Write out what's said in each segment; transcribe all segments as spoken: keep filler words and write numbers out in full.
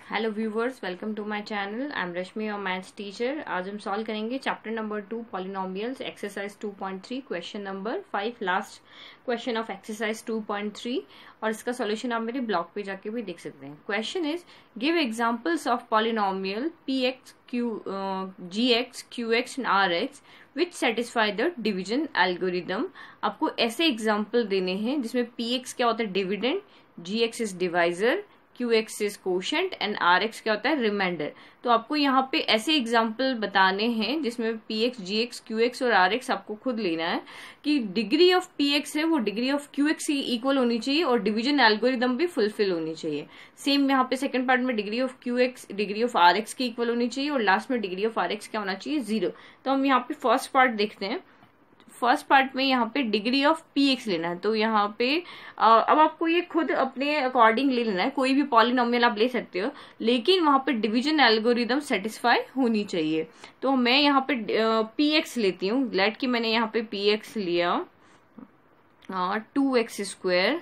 Hello viewers, welcome to my channel. I am Rashmi, और maths teacher. आज हम solve करेंगे chapter number two polynomials, exercise two point three, question number five, last question of exercise two point three. और इसका solution आप मेरे blog पे जाके भी देख सकते हैं। Question is give examples of polynomial p x q g x q x and r x which satisfy the division algorithm. आपको ऐसे एग्जाम्पल देने हैं जिसमें पी एक्स क्या होता है, dividend, g x is divisor, q x is quotient and r x क्या होता है, रिमाइंडर। तो आपको यहाँ पे ऐसे एग्जाम्पल बताने हैं जिसमें p x, g x, q x और आर एक्स आपको खुद लेना है कि डिग्री ऑफ पी एक्स है वो डिग्री ऑफ क्यू एक्स की इक्वल होनी चाहिए और डिवीजन एल्गोरिदम भी फुलफिल होनी चाहिए। सेम यहाँ पे सेकंड पार्ट में degree of q x degree of r x की इक्वल होनी चाहिए और लास्ट में डिग्री ऑफ आर एक्स क्या होना चाहिए, जीरो। तो हम यहाँ पे फर्स्ट पार्ट देखते हैं। फर्स्ट पार्ट में यहाँ पे डिग्री ऑफ पी एक्स लेना है। तो यहाँ पे आ, अब आपको ये खुद अपने अकॉर्डिंग ले लेना है, कोई भी पॉलिनोमियल आप ले सकते हो, लेकिन वहां पे डिवीजन एल्गोरिदम सेटिस्फाई होनी चाहिए। तो मैं यहाँ पे पी एक्स लेती हूँ। लेट कि मैंने यहाँ पे पी एक्स लिया two x square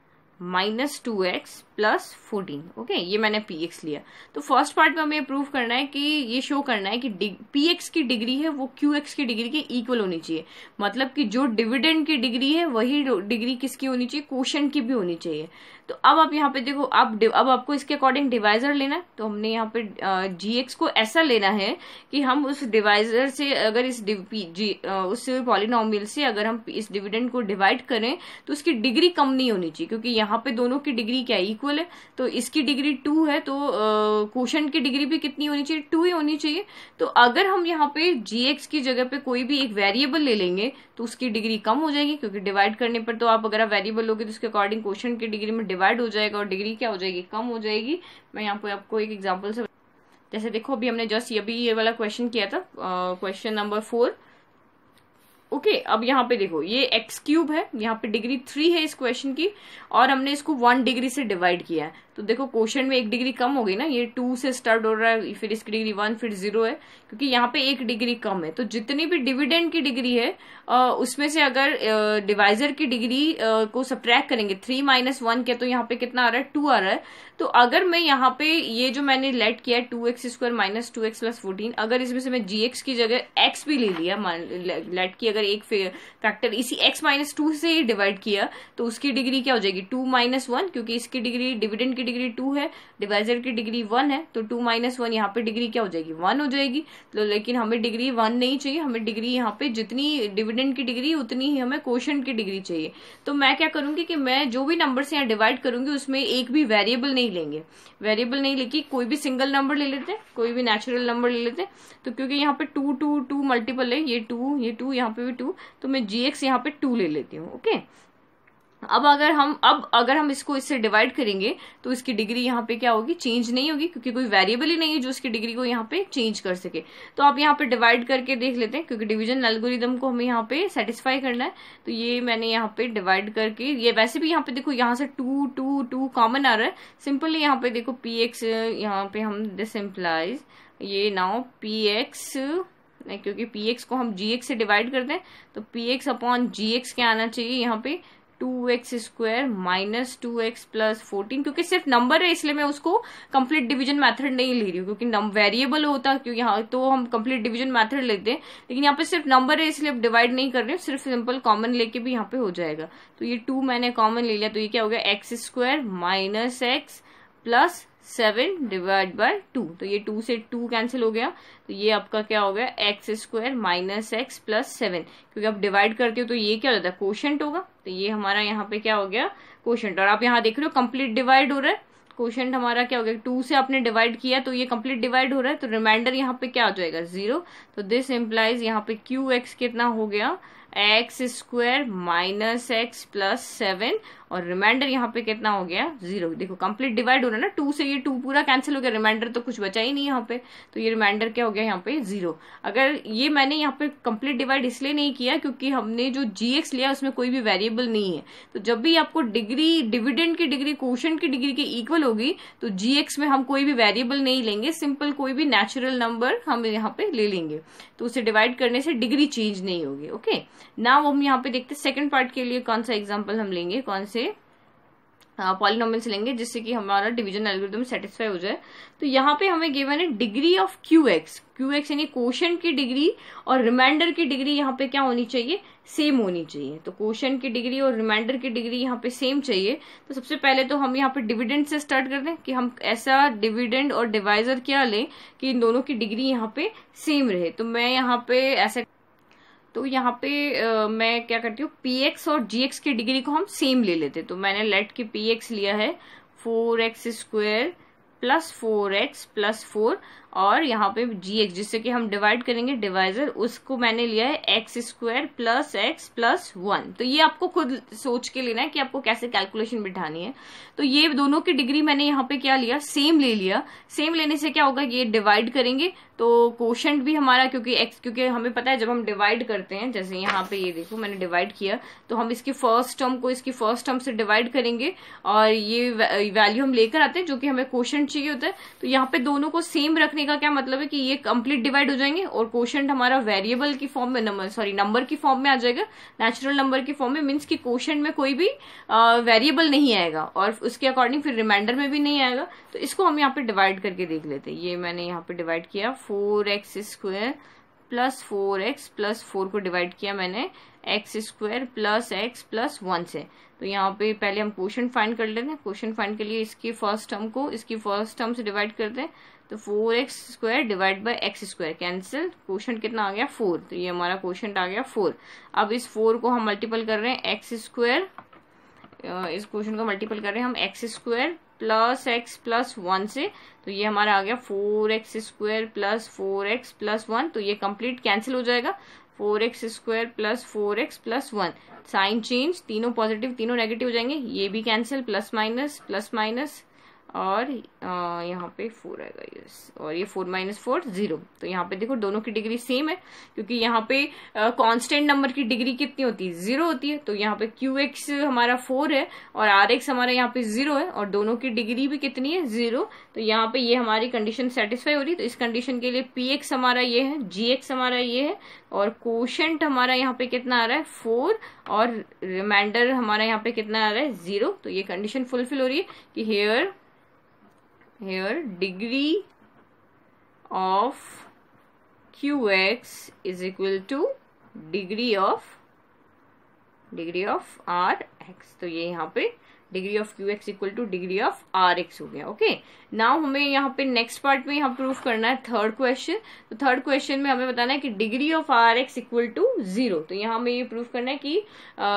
minus two x plus fourteen. Okay, ये मैंने पी एक्स लिया। तो फर्स्ट पार्ट में हमें प्रूव करना है कि ये शो करना है कि पी एक्स की डिग्री है वो क्यू एक्स की डिग्री के इक्वल होनी चाहिए। मतलब कि जो डिविडेंड की डिग्री है वही डिग्री किसकी होनी चाहिए, कोशेंट की भी होनी चाहिए। तो अब आप यहाँ पे देखो, अब अब आपको इसके अकॉर्डिंग डिवाइजर लेना है। तो हमने यहाँ पे जी एक्स को ऐसा लेना है कि हम उस डिवाइजर से अगर इस जी उस पॉलिनोमियल से अगर हम इस डिविडेंड को डिवाइड करें तो उसकी डिग्री कम नहीं होनी चाहिए, क्योंकि यहाँ पे दोनों की डिग्री क्या इक्वल है। तो इसकी डिग्री टू है तो कोशेंट की डिग्री भी कितनी होनी चाहिए, टू ही होनी चाहिए। तो अगर हम यहाँ पे जी एक्स की जगह पे कोई भी एक वेरिएबल ले लेंगे तो उसकी डिग्री कम हो जाएगी, क्योंकि डिवाइड करने पर तो आप अगर आप वेरिएबल लोगे तो उसके अकॉर्डिंग कोशेंट की डिग्री में डिवाइड हो जाएगा और डिग्री क्या हो जाएगी, कम हो जाएगी। मैं यहाँ पे आपको एक एग्जांपल से, जैसे देखो अभी हमने जस्ट अभी ये वाला क्वेश्चन किया था, question number four. Okay okay, अब यहाँ पे देखो ये एक्स क्यूब है, यहाँ पे डिग्री थ्री है इस क्वेश्चन की, और हमने इसको वन डिग्री से डिवाइड किया है। तो देखो क्वेश्चन में एक डिग्री कम हो गई ना, ये टू से स्टार्ट हो रहा है, फिर इसकी डिग्री वन, फिर जीरो है, क्योंकि यहाँ पे एक डिग्री कम है। तो जितनी भी डिविडेंड की डिग्री है आ, उसमें से अगर डिवाइजर की डिग्री आ, को सब्ट्रैक्ट करेंगे, थ्री माइनस वन के, तो यहाँ पे कितना आ रहा है, टू आ रहा है। तो अगर मैं यहाँ पे ये जो मैंने लेट किया है two x square minus two x plus fourteen, अगर इसमें से मैं जी एक्स की जगह एक्स भी ले लिया, लेट की अगर एक फैक्टर इसी एक्स माइनस टू से ही डिवाइड किया, तो उसकी डिग्री क्या हो जाएगी, टू माइनस वन, क्योंकि इसकी डिग्री डिविडेंड की डिग्री टू है, डिवाइजर की डिग्री वन है, तो टू माइनस वन यहाँ पे डिग्री क्या हो जाएगी, वन हो जाएगी। तो लेकिन हमें डिग्री वन नहीं चाहिए, हमें डिग्री यहाँ पे जितनी डिविडेंड की डिग्री उतनी ही हमें कोशेंट की डिग्री चाहिए। तो मैं क्या करूंगी कि मैं जो भी नंबर से यहाँ डिवाइड करूंगी उसमें एक भी वेरिएबल नहीं लेंगे, वेरिएबल नहीं लेके कोई भी सिंगल नंबर ले लेते हैं, कोई भी नेचुरल नंबर ले लेते हैं। तो क्योंकि यहाँ पे टू टू टू मल्टीपल है, ये टू ये टू यहाँ पे भी टू, तो मैं जी एक्स यहाँ पे टू ले लेती हूँ। ओके, अब अगर हम अब अगर हम इसको इससे डिवाइड करेंगे तो इसकी डिग्री यहाँ पे क्या होगी, चेंज नहीं होगी, क्योंकि कोई वेरिएबल ही नहीं है जो इसकी डिग्री को यहाँ पे चेंज कर सके। तो आप यहाँ पे डिवाइड करके देख लेते हैं, क्योंकि डिवीजन एल्गोरिदम को हमें यहाँ पे सेटिस्फाई करना है। तो ये मैंने यहाँ पे डिवाइड करके, ये वैसे भी यहाँ पे देखो यहाँ से टू टू टू कॉमन आ रहा है, सिंपली यहाँ पे देखो पी एक्स, यहाँ पे हम दिस इम्प्लाइज ये नाउ पी एक्स, क्योंकि पी एक्स को हम जी एक्स से डिवाइड करते हैं, तो p x upon g x क्या आना चाहिए, यहाँ पे two x square minus two x plus fourteen. क्योंकि सिर्फ नंबर है इसलिए मैं उसको कंप्लीट डिवीजन मेथड नहीं ले रही हूँ, क्योंकि वेरिएबल होता क्योंकि यहाँ तो हम कंप्लीट डिवीजन मेथड लेते हैं, लेकिन यहाँ पे सिर्फ नंबर है इसलिए डिवाइड नहीं कर रहे हूँ, सिर्फ सिंपल कॉमन लेके भी यहाँ पे हो जाएगा। तो ये टू मैंने कॉमन ले लिया, तो ये क्या हो गया, x square minus x plus seven divide by two. तो ये टू से टू कैंसिल हो गया, तो ये आपका क्या हो गया, x square minus x plus seven. क्योंकि आप डिवाइड करते हो तो ये क्या हो जाता है, कोशेंट होगा। तो ये हमारा यहाँ पे क्या हो गया, कोशेंट। और आप यहाँ देख रहे हो कंप्लीट डिवाइड हो रहा है, कोशेंट हमारा क्या हो गया, टू से आपने डिवाइड किया तो ये कंप्लीट डिवाइड हो रहा है, तो रिमाइंडर यहाँ पे क्या हो जाएगा, जीरो। तो दिस इम्प्लाइज यहाँ पे क्यू एक्स कितना हो गया, x square minus x plus seven, और रिमाइंडर यहाँ पे कितना हो गया, जीरो। देखो कंप्लीट डिवाइड हो रहा है ना, टू से ये टू पूरा कैंसिल हो गया, रिमाइंडर तो कुछ बचा ही नहीं यहाँ पे, तो ये रिमाइंडर क्या हो गया यहाँ पे, जीरो। अगर ये मैंने यहाँ पे कंप्लीट डिवाइड इसलिए नहीं किया क्योंकि हमने जो जी एक्स लिया उसमें कोई भी वेरिएबल नहीं है। तो जब भी आपको डिग्री डिविडेंड की डिग्री कोशेंट की डिग्री के इक्वल होगी तो जी एक्स में हम कोई भी वेरिएबल नहीं लेंगे, सिंपल कोई भी नेचुरल नंबर हम यहाँ पे ले लेंगे, तो उसे डिवाइड करने से डिग्री चेंज नहीं होगी। ओके, नाउ हम यहाँ पे देखते हैं सेकंड पार्ट के लिए कौन सा एग्जांपल हम लेंगे, कौन से पॉलिनोमियल्स लेंगे जिससे कि हमारा डिवीजन एल्गोरिथम सेटिस्फाई हो जाए। तो यहाँ पे हमें गिवन है degree of q x, q x यानी कोशेंट की डिग्री और रिमाइंडर की डिग्री यहाँ पे क्या होनी चाहिए, सेम होनी चाहिए। तो कोशेंट की डिग्री और रिमाइंडर की डिग्री यहाँ पे सेम चाहिए। तो सबसे पहले तो हम यहाँ पे डिविडेंड से स्टार्ट करते हैं कि हम ऐसा डिविडेंड और डिवाइजर क्या लें कि इन दोनों की डिग्री यहाँ पे सेम रहे। तो मैं यहाँ पे ऐसे तो यहाँ पे आ, मैं क्या करती हूँ, पी एक्स और जी एक्स की डिग्री को हम सेम ले लेते। तो मैंने लेट के पी एक्स लिया है four x square plus four x plus four, और यहाँ पे जी एक्स जिससे कि हम डिवाइड करेंगे डिवाइजर, उसको मैंने लिया है x square plus x plus one. तो ये आपको खुद सोच के लेना है कि आपको कैसे कैलकुलेशन बिठानी है। तो ये दोनों की डिग्री मैंने यहाँ पे क्या लिया, सेम ले लिया। सेम लेने से क्या होगा, ये डिवाइड करेंगे तो कोशेंट भी हमारा, क्योंकि एक्स क्योंकि हमें पता है जब हम डिवाइड करते हैं, जैसे यहाँ पे ये देखो मैंने डिवाइड किया, तो हम इसकी फर्स्ट टर्म को इसकी फर्स्ट टर्म से डिवाइड करेंगे और ये वैल्यू हम लेकर आते हैं जो कि हमें कोशेंट चाहिए होता है। तो यहाँ पे दोनों को सेम रखने का क्या मतलब है कि ये कंप्लीट डिवाइड हो जाएंगे और कोशेंट हमारा वेरिएबल की फॉर्म में, नंबर सॉरी नंबर की फॉर्म में आ जाएगा, नेचुरल नंबर की फॉर्म में। मीन्स कि कोशेंट में कोई भी वेरिएबल नहीं आएगा और उसके अकॉर्डिंग फिर रिमाइंडर में भी नहीं आएगा। तो इसको हम यहाँ पे डिवाइड करके देख लेते हैं। ये मैंने यहाँ पे डिवाइड किया, four x square plus four x plus four को डिवाइड किया मैंने x square plus x plus one से। तो यहाँ पे पहले हम कोशेंट फाइंड कर लेते हैं। कोशेंट फाइंड के लिए इसकी फर्स्ट टर्म को इसकी फर्स्ट टर्म से डिवाइड करते हैं। तो four x square divide by x square cancel, quotient कितना आ गया, फोर। तो ये हमारा कोशेंट आ गया फोर। अब इस फोर को हम मल्टीपल कर रहे हैं एक्स स्क्वायर, इस क्वेश्चन को मल्टीपल कर रहे हैं हम x square plus x plus one से। तो ये हमारा आ गया four x square plus four x plus one. तो ये कंप्लीट कैंसिल हो जाएगा, four x square plus four x plus one. Sign change, तीनों पॉजिटिव तीनों नेगेटिव हो जाएंगे, ये भी cancel, plus minus plus minus, और यहाँ पे फोर आएगा, यस, और ये फोर माइनस फोर जीरो। तो यहाँ पे देखो दोनों की डिग्री सेम है, क्योंकि यहाँ पे कांस्टेंट नंबर की डिग्री कितनी होती है, जीरो होती है। तो यहाँ पे क्यू एक्स हमारा फोर है और आर एक्स हमारा यहाँ पे जीरो है और दोनों की डिग्री भी कितनी है, जीरो। तो यहाँ पे ये हमारी कंडीशन सेटिस्फाई हो रही है। तो इस कंडीशन के लिए पी एक्स हमारा ये है, जी एक्स हमारा ये है, और कोशेंट हमारा यहाँ पे कितना आ रहा है, फोर, और रिमाइंडर हमारा यहाँ पे कितना आ रहा है, जीरो। तो ये कंडीशन फुलफिल हो रही है कि here here degree of qx is equal to degree of degree of rx। तो ये यहाँ पे degree of q x equal to degree of r x हो गया। ओके, नाउ हमें यहाँ पे नेक्स्ट पार्ट में यहाँ प्रूफ करना है थर्ड क्वेश्चन। तो थर्ड क्वेश्चन में हमें बताना है कि degree of r x equal to zero. तो यहाँ हमें ये प्रूफ करना है कि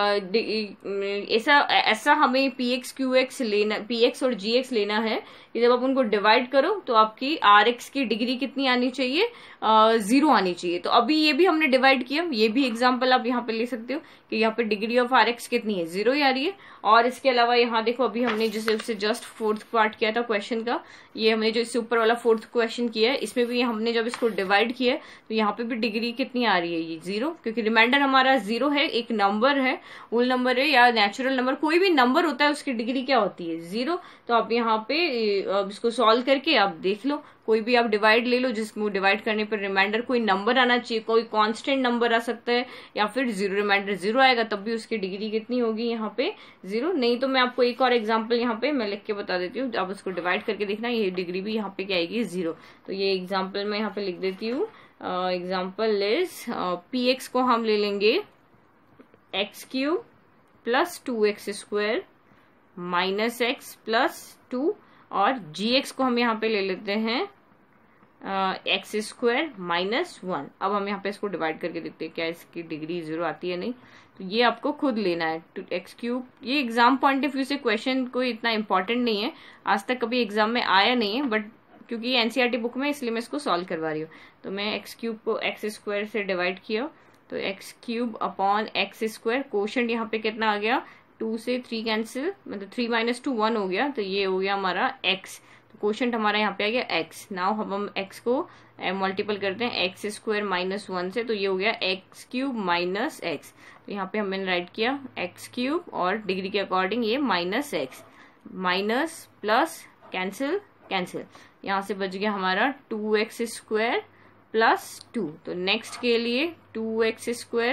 ऐसा ऐसा हमें पी एक्स क्यू एक्स लेना, पी एक्स और जी एक्स लेना है कि जब आप उनको डिवाइड करो तो आपकी आर एक्स की डिग्री कितनी आनी चाहिए, जीरो आनी चाहिए। तो अभी ये भी हमने डिवाइड किया, ये भी एग्जाम्पल आप यहाँ पे ले सकते हो कि यहाँ पे डिग्री ऑफ आर एक्स कितनी है, जीरो ही आ रही है। और इसके अलावा यहाँ देखो अभी हमने जैसे उससे जस्ट फोर्थ पार्ट किया था क्वेश्चन का, ये हमने जो इससे ऊपर वाला फोर्थ क्वेश्चन किया है, इसमें भी हमने जब इसको डिवाइड किया तो यहाँ पे भी डिग्री कितनी आ रही है, ये जीरो, क्योंकि रिमाइंडर हमारा जीरो है, एक नंबर है, होल नंबर है या नेचुरल नंबर, कोई भी नंबर होता है उसकी डिग्री क्या होती है, जीरो। तो आप यहाँ पे अब इसको सॉल्व करके आप देख लो, कोई भी आप डिवाइड ले लो जिसको डिवाइड करने पर रिमाइंडर कोई नंबर आना चाहिए, कोई कांस्टेंट नंबर आ सकता है या फिर जीरो, रिमाइंडर जीरो आएगा तब भी उसकी डिग्री कितनी होगी यहाँ पे, जीरो। नहीं तो मैं आपको एक और एग्जांपल यहाँ पे मैं लिख के बता देती हूँ, आप उसको डिवाइड करके देखना, ये डिग्री भी यहाँ पे क्या आएगी, जीरो। तो ये एग्जाम्पल मैं यहाँ पे लिख देती हूँ। एग्जाम्पल इज पी एक्स को हम ले लेंगे x cube plus two x square minus x plus two, और जी एक्स को हम यहाँ पे ले लेते हैं एक्स स्क्वायर माइनस वन। अब हम यहाँ पे इसको डिवाइड करके देखते हैं क्या इसकी डिग्री जीरो आती है, नहीं। तो ये आपको खुद लेना है, टू एक्स क्यूब। ये एग्जाम पॉइंट ऑफ व्यू से क्वेश्चन कोई इतना इंपॉर्टेंट नहीं है, आज तक कभी एग्जाम में आया नहीं है, बट क्योंकि ये एनसीईआरटी बुक में इसलिए मैं इसको सॉल्व करवा रही हूँ। तो मैं एक्स क्यूब को एक्स स्क्वायर से डिवाइड किया, तो x cube upon x square, quotient यहाँ पे कितना आ गया, टू से थ्री कैंसिल, मतलब थ्री माइनस टू वन हो गया, तो ये हो गया हमारा एक्स। तो क्वोशंट हमारा यहाँ पे आ गया एक्स। नाउ हम हम एक्स को मल्टीपल करते हैं एक्स स्क्वायर माइनस वन से, तो ये हो गया एक्स क्यूब माइनस एक्स। तो यहाँ पे हमने राइट किया एक्स क्यूब और डिग्री के अकॉर्डिंग ये minus x, minus plus cancel cancel, यहाँ से बच गया हमारा two x square plus two. तो नेक्स्ट के लिए two x square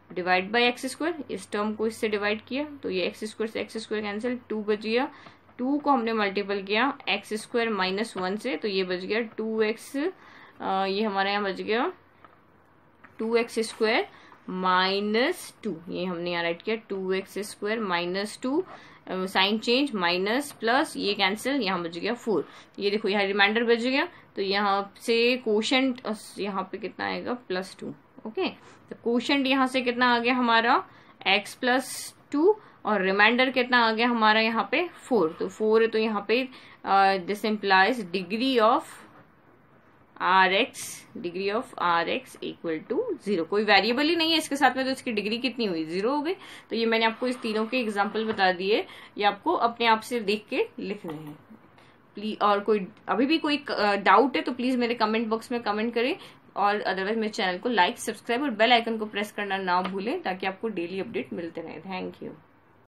divide by x square, इस टर्म को इससे डिवाइड किया तो ये एक्स स्क्वायर से एक्स स्क्वायर कैंसिल, टू बच गया, टू को हमने मल्टीपल किया एक्स स्क्वायर माइनस वन से तो ये बच गया टू एक्स, ये हमारे यहाँ बच गया two x square minus two, ये हमने यहाँ राइट किया two x square minus two, sign change minus plus ये कैंसिल, यहाँ बच गया फोर। ये देखो यहाँ रिमाइंडर बच गया तो यहाँ से कोशेंट यहाँ पे कितना आएगा प्लस टू। ओके, तो कोशेंट यहाँ से कितना आ गया हमारा x प्लस टू और रिमाइंडर कितना आ गया हमारा यहाँ पे फोर, तो फोर है तो यहाँ पे this implies degree of r x, degree of r x equal to zero. कोई वेरिएबल ही नहीं है इसके साथ में तो इसकी डिग्री कितनी हुई, जीरो हो गई। तो ये मैंने आपको इस तीनों के एग्जाम्पल बता दिए, ये आपको अपने आप से देख के लिखने हैं प्लीज। और कोई अभी भी कोई डाउट है तो प्लीज मेरे कमेंट बॉक्स में कमेंट करें, और अदरवाइज मेरे चैनल को लाइक, सब्सक्राइब और बेल आइकन को प्रेस करना ना भूलें ताकि आपको डेली अपडेट मिलते रहे। Thank you.